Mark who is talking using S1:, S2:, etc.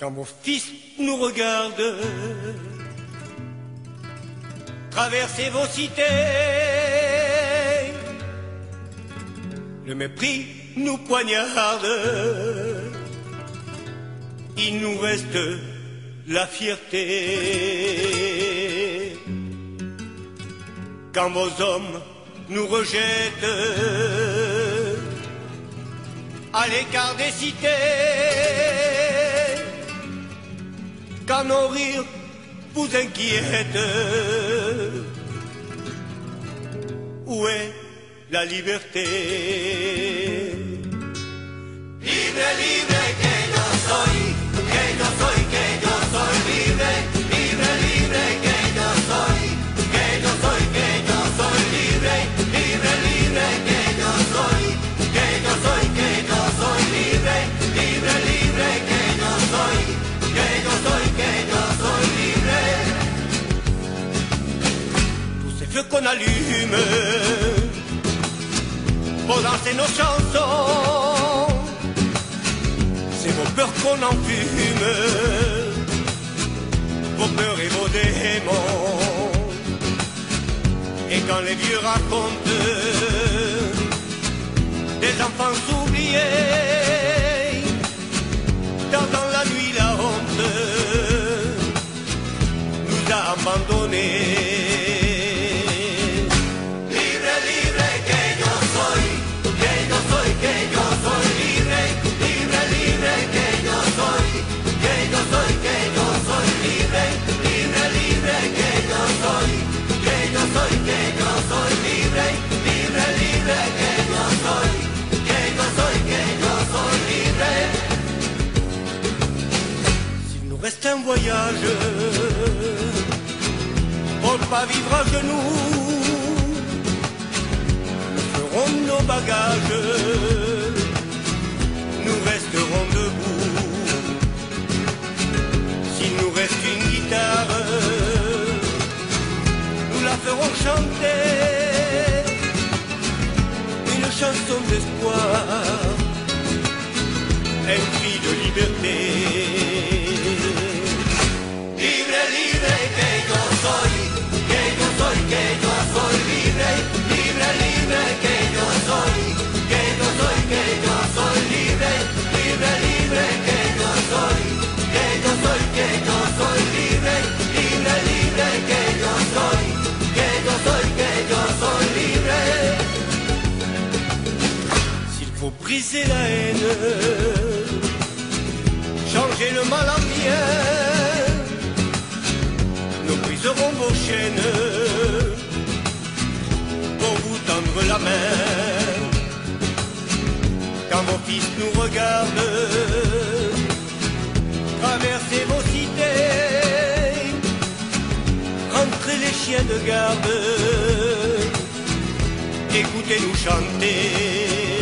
S1: Quand vos fils nous regardent, traversez vos cités, le mépris nous poignarde, il nous reste la fierté. Quand vos hommes nous rejettent, à l'écart des cités, quand nos rires vous inquiètent, où est la liberté? Libre, libre que yo soy, que yo soy, que yo soy libre, libre, libre que yo soy, que yo soy, que yo soy libre, libre, libre que yo soy, que yo soy, que yo soy libre, libre, libre que yo soy, que yo soy, que yo soy libre. Tous ces feux qu'on allume pour danser nos chansons, c'est vos peurs qu'on enfume, vos peurs et vos démons. Et quand les vieux racontent des enfants oubliés, dans la nuit la honte nous a abandonnés. Reste un voyage, pour ne pas vivre à genoux, nous ferons nos bagages, nous resterons debout. S'il nous reste une guitare, nous la ferons chanter, une chanson d'espoir, un cri de liberté. Faut briser la haine, changer le mal en bien, nous briserons vos chaînes pour vous tendre la main. Quand vos fils nous regardent, traversez vos cités, rentrez les chiens de garde, écoutez-nous chanter.